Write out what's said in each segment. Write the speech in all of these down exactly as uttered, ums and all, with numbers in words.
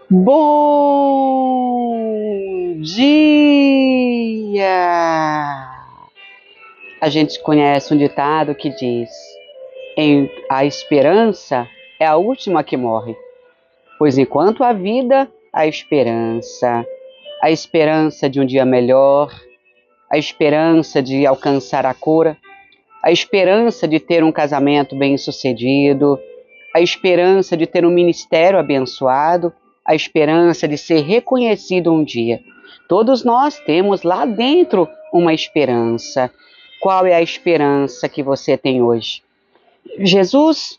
Bom dia! A gente conhece um ditado que diz: em, a esperança é a última que morre, pois enquanto há vida, há esperança. A esperança de um dia melhor, a esperança de alcançar a cura, a esperança de ter um casamento bem-sucedido, a esperança de ter um ministério abençoado, a esperança de ser reconhecido um dia. Todos nós temos lá dentro uma esperança. Qual é a esperança que você tem hoje? Jesus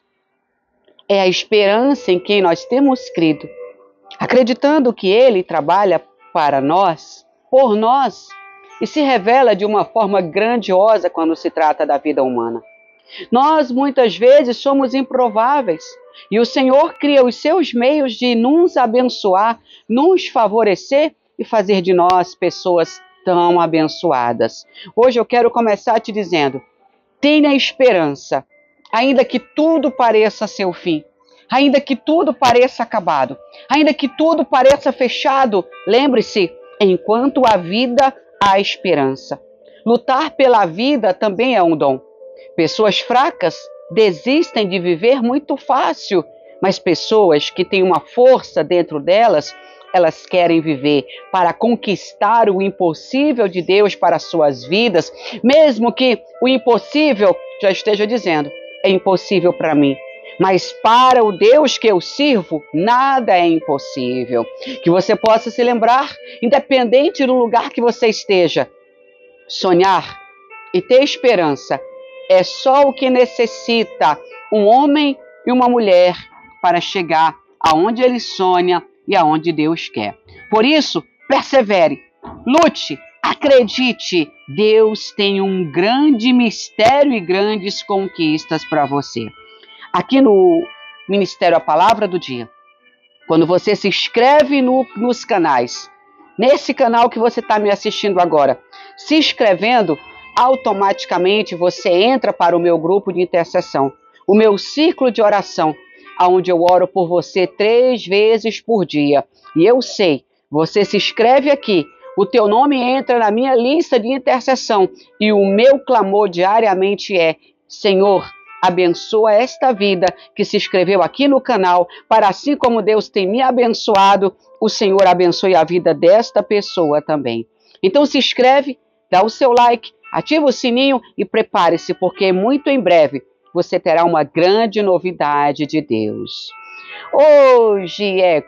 é a esperança em quem nós temos crido, acreditando que Ele trabalha para nós, por nós, e se revela de uma forma grandiosa quando se trata da vida humana. Nós, muitas vezes, somos improváveis e o Senhor cria os seus meios de nos abençoar, nos favorecer e fazer de nós pessoas tão abençoadas. Hoje eu quero começar te dizendo: tenha esperança, ainda que tudo pareça ser o fim, ainda que tudo pareça acabado, ainda que tudo pareça fechado, lembre-se, enquanto há vida, há esperança. Lutar pela vida também é um dom. Pessoas fracas desistem de viver muito fácil, mas pessoas que têm uma força dentro delas, elas querem viver para conquistar o impossível de Deus para suas vidas, mesmo que o impossível já esteja dizendo: é impossível para mim. Mas para o Deus que eu sirvo, nada é impossível. Que você possa se lembrar, independente do lugar que você esteja, sonhar e ter esperança é só o que necessita um homem e uma mulher para chegar aonde ele sonha e aonde Deus quer. Por isso, persevere, lute, acredite. Deus tem um grande mistério e grandes conquistas para você. Aqui no Ministério A Palavra do Dia, quando você se inscreve no, nos canais, nesse canal que você está me assistindo agora, se inscrevendo, automaticamente você entra para o meu grupo de intercessão, o meu círculo de oração, onde eu oro por você três vezes por dia. E eu sei, você se inscreve aqui, o teu nome entra na minha lista de intercessão e o meu clamor diariamente é: Senhor, abençoa esta vida que se inscreveu aqui no canal, para assim como Deus tem me abençoado, o Senhor abençoe a vida desta pessoa também. Então se inscreve, dá o seu like, ativa o sininho e prepare-se, porque muito em breve você terá uma grande novidade de Deus. Hoje é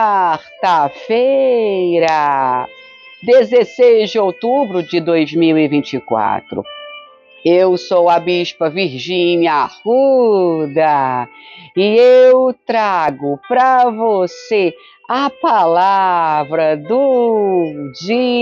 quarta-feira, dezesseis de outubro de dois mil e vinte e quatro. Eu sou a Bispa Virgínia Arruda e eu trago para você a palavra do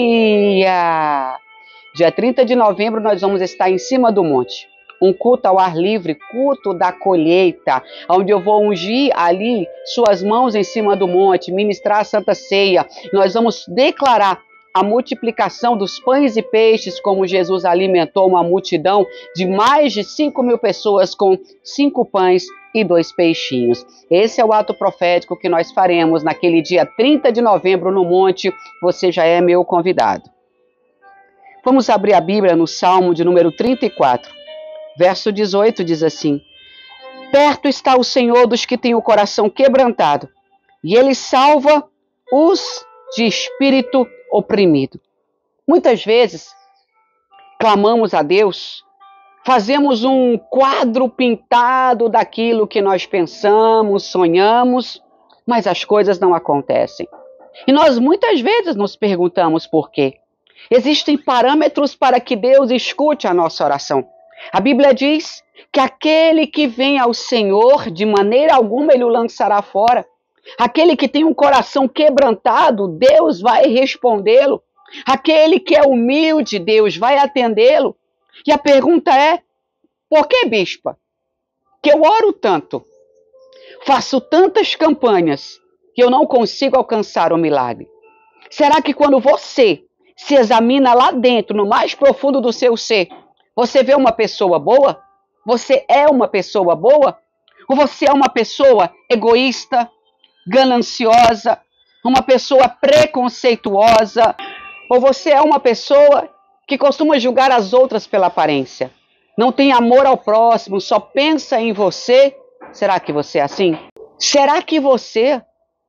dia. Dia trinta de novembro nós vamos estar em cima do monte, um culto ao ar livre, culto da colheita, onde eu vou ungir ali suas mãos em cima do monte, ministrar a Santa Ceia. Nós vamos declarar a multiplicação dos pães e peixes, como Jesus alimentou uma multidão de mais de cinco mil pessoas com cinco pães e dois peixinhos. Esse é o ato profético que nós faremos naquele dia trinta de novembro no monte. Você já é meu convidado. Vamos abrir a Bíblia no Salmo de número trinta e quatro, verso dezoito, diz assim: perto está o Senhor dos que têm o coração quebrantado, e Ele salva os de espírito oprimido. Muitas vezes, clamamos a Deus, fazemos um quadro pintado daquilo que nós pensamos, sonhamos, mas as coisas não acontecem. E nós muitas vezes nos perguntamos por quê. Existem parâmetros para que Deus escute a nossa oração. A Bíblia diz que aquele que vem ao Senhor, de maneira alguma ele o lançará fora. Aquele que tem um coração quebrantado, Deus vai respondê-lo. Aquele que é humilde, Deus vai atendê-lo. E a pergunta é: por que, bispa, que eu oro tanto, faço tantas campanhas, que eu não consigo alcançar o milagre? Será que quando você se examina lá dentro, no mais profundo do seu ser, você vê uma pessoa boa? Você é uma pessoa boa? Ou você é uma pessoa egoísta, gananciosa, uma pessoa preconceituosa, ou você é uma pessoa que costuma julgar as outras pela aparência, não tem amor ao próximo, só pensa em você? Será que você é assim? Será que você,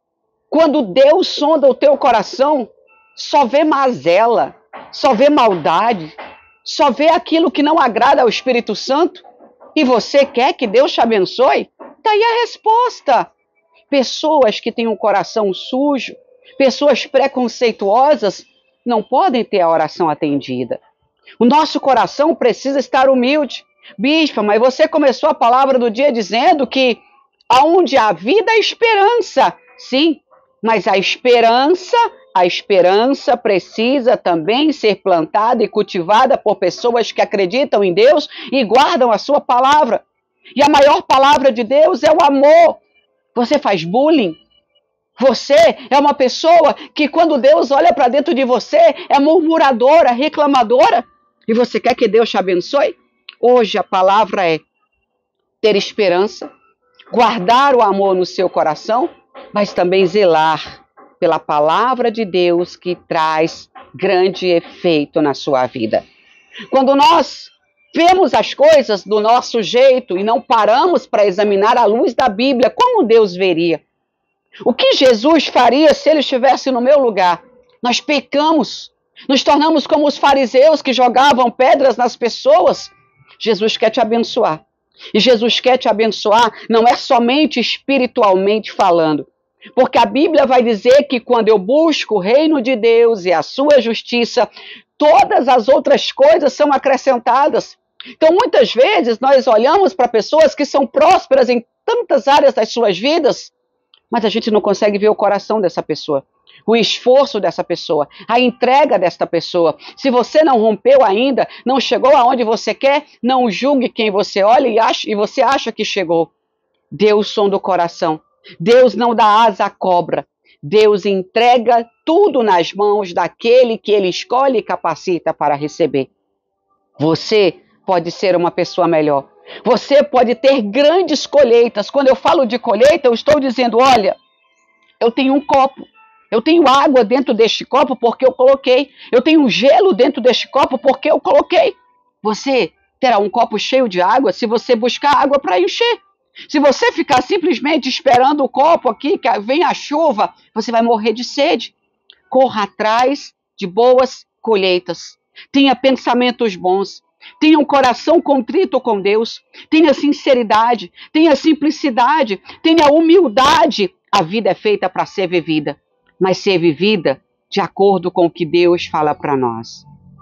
quando Deus sonda o teu coração, só vê mazela, só vê maldade, só vê aquilo que não agrada ao Espírito Santo? E você quer que Deus te abençoe? Está aí a resposta. Pessoas que têm um coração sujo, pessoas preconceituosas, não podem ter a oração atendida. O nosso coração precisa estar humilde. Bispa, mas você começou a palavra do dia dizendo que aonde há vida, há esperança. Sim, mas a esperança, a esperança precisa também ser plantada e cultivada por pessoas que acreditam em Deus e guardam a sua palavra. E a maior palavra de Deus é o amor. Você faz bullying? Você é uma pessoa que quando Deus olha para dentro de você é murmuradora, reclamadora? E você quer que Deus te abençoe? Hoje a palavra é ter esperança, guardar o amor no seu coração, mas também zelar pela palavra de Deus que traz grande efeito na sua vida. Quando nós vemos as coisas do nosso jeito e não paramos para examinar à luz da Bíblia, como Deus veria? O que Jesus faria se ele estivesse no meu lugar? Nós pecamos, nos tornamos como os fariseus que jogavam pedras nas pessoas. Jesus quer te abençoar. E Jesus quer te abençoar não é somente espiritualmente falando. Porque a Bíblia vai dizer que quando eu busco o reino de Deus e a sua justiça, todas as outras coisas são acrescentadas. Então, muitas vezes, nós olhamos para pessoas que são prósperas em tantas áreas das suas vidas, mas a gente não consegue ver o coração dessa pessoa, o esforço dessa pessoa, a entrega desta pessoa. Se você não rompeu ainda, não chegou aonde você quer, não julgue quem você olha e, acha, e você acha que chegou. Deus sonda o coração. Deus não dá asa à cobra. Deus entrega tudo nas mãos daquele que ele escolhe e capacita para receber. Você pode ser uma pessoa melhor. Você pode ter grandes colheitas. Quando eu falo de colheita, eu estou dizendo, olha, eu tenho um copo. Eu tenho água dentro deste copo porque eu coloquei. Eu tenho gelo dentro deste copo porque eu coloquei. Você terá um copo cheio de água se você buscar água para encher. Se você ficar simplesmente esperando o copo aqui, que vem a chuva, você vai morrer de sede. Corra atrás de boas colheitas. Tenha pensamentos bons. Tenha um coração contrito com Deus. Tenha sinceridade. Tenha simplicidade. Tenha humildade. A vida é feita para ser vivida, mas ser vivida de acordo com o que Deus fala para nós.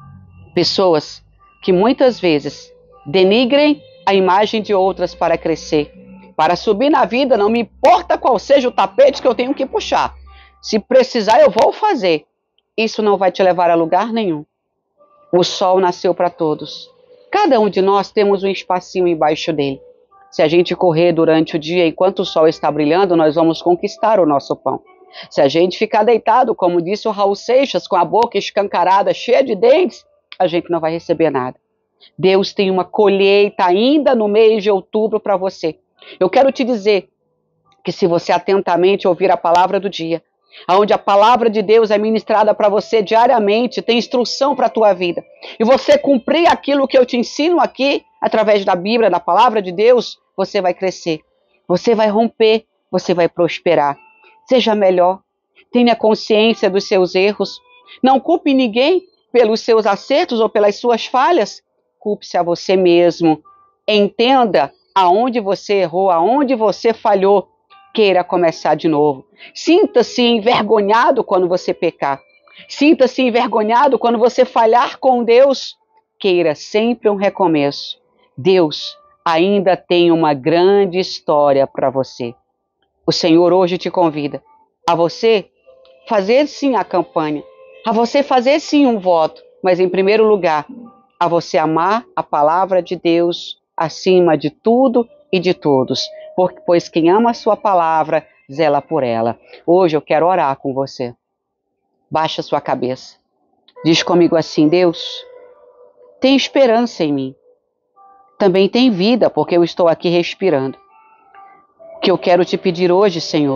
Pessoas que muitas vezes denigrem a imagem de outras para crescer. Para subir na vida, não me importa qual seja o tapete que eu tenho que puxar. Se precisar, eu vou fazer. Isso não vai te levar a lugar nenhum. O sol nasceu para todos. Cada um de nós temos um espacinho embaixo dele. Se a gente correr durante o dia enquanto o sol está brilhando, nós vamos conquistar o nosso pão. Se a gente ficar deitado, como disse o Raul Seixas, com a boca escancarada, cheia de dentes, a gente não vai receber nada. Deus tem uma colheita ainda no mês de outubro para você. Eu quero te dizer que se você atentamente ouvir a palavra do dia, onde a palavra de Deus é ministrada para você diariamente, tem instrução para a tua vida, e você cumprir aquilo que eu te ensino aqui, através da Bíblia, da palavra de Deus, você vai crescer, você vai romper, você vai prosperar. Seja melhor, tenha consciência dos seus erros, não culpe ninguém pelos seus acertos ou pelas suas falhas, culpe-se a você mesmo, entenda aonde você errou, aonde você falhou, queira começar de novo. Sinta-se envergonhado quando você pecar. Sinta-se envergonhado quando você falhar com Deus. Queira sempre um recomeço. Deus ainda tem uma grande história para você. O Senhor hoje te convida a você fazer sim a campanha, a você fazer sim um voto, mas em primeiro lugar, a você amar a palavra de Deus acima de tudo e de todos, pois quem ama a sua palavra, zela por ela. Hoje eu quero orar com você. Baixa sua cabeça. Diz comigo assim, Deus, tem esperança em mim. Também tem vida, porque eu estou aqui respirando. O que eu quero te pedir hoje, Senhor,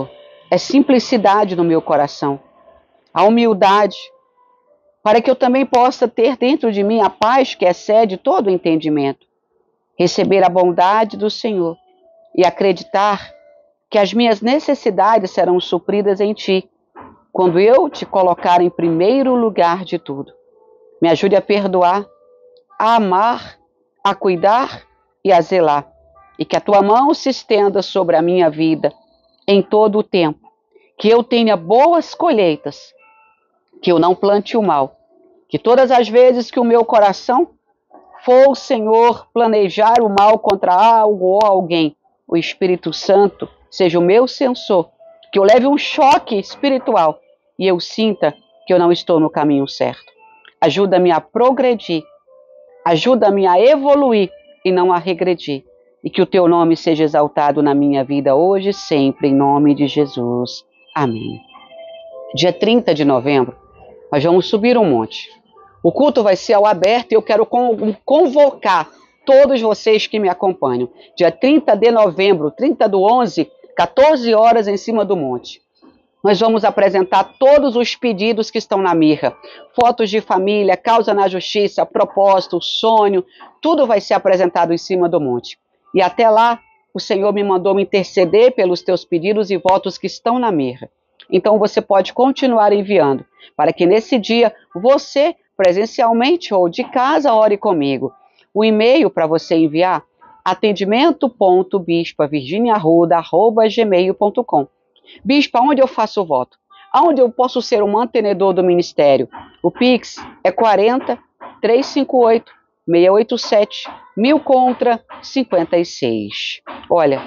é simplicidade no meu coração, a humildade, para que eu também possa ter dentro de mim a paz que excede todo o entendimento, receber a bondade do Senhor e acreditar que as minhas necessidades serão supridas em Ti, quando eu Te colocar em primeiro lugar de tudo. Me ajude a perdoar, a amar, a cuidar e a zelar, e que a Tua mão se estenda sobre a minha vida em todo o tempo, que eu tenha boas colheitas, que eu não plante o mal, que todas as vezes que o meu coração for, Senhor, planejar o mal contra algo ou alguém, o Espírito Santo seja o meu censor, que eu leve um choque espiritual e eu sinta que eu não estou no caminho certo. Ajuda-me a progredir, ajuda-me a evoluir e não a regredir. E que o Teu nome seja exaltado na minha vida hoje e sempre, em nome de Jesus. Amém. Dia trinta de novembro, nós vamos subir um monte. O culto vai ser ao aberto e eu quero convocar todos vocês que me acompanham. Dia trinta de novembro, trinta do onze, quatorze horas em cima do monte. Nós vamos apresentar todos os pedidos que estão na mirra. Fotos de família, causa na justiça, propósito, sonho, tudo vai ser apresentado em cima do monte. E até lá, o Senhor me mandou me interceder pelos teus pedidos e votos que estão na mirra. Então você pode continuar enviando, para que nesse dia você, presencialmente ou de casa, ore comigo. O e-mail para você enviar, atendimento ponto bispa virginia arruda arroba gmail ponto com. Bispa, onde eu faço o voto? Aonde eu posso ser o mantenedor do ministério? O Pix é quarenta, trezentos e cinquenta e oito, seiscentos e oitenta e sete, mil contra cinquenta e seis. Olha,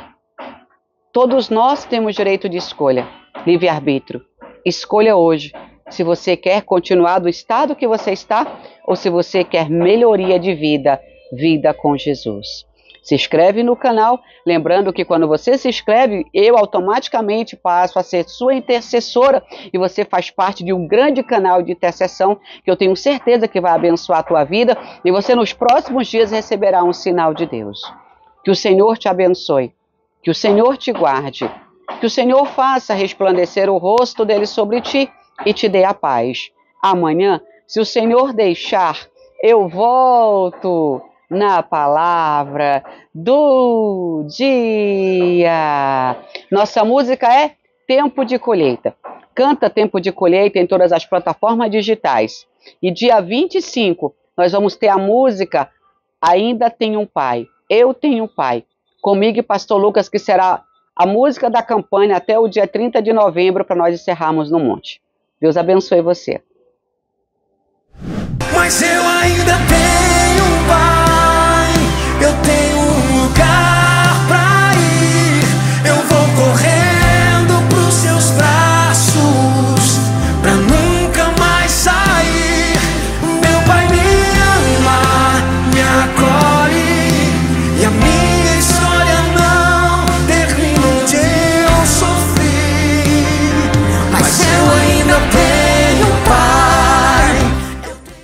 todos nós temos direito de escolha, livre-arbítrio. Escolha hoje se você quer continuar do estado que você está ou se você quer melhoria de vida, vida com Jesus. Se inscreve no canal, lembrando que quando você se inscreve, eu automaticamente passo a ser sua intercessora e você faz parte de um grande canal de intercessão que eu tenho certeza que vai abençoar a tua vida e você nos próximos dias receberá um sinal de Deus. Que o Senhor te abençoe, que o Senhor te guarde, que o Senhor faça resplandecer o rosto dele sobre ti e te dê a paz. Amanhã, se o Senhor deixar, eu volto na palavra do dia. Nossa música é Tempo de Colheita. Canta Tempo de Colheita em todas as plataformas digitais. E dia vinte e cinco, nós vamos ter a música Ainda Tenho um Pai, Eu Tenho um Pai. Comigo e Pastor Lucas, que será a música da campanha até o dia trinta de novembro, para nós encerrarmos no monte. Deus abençoe você. Mas eu ainda tenho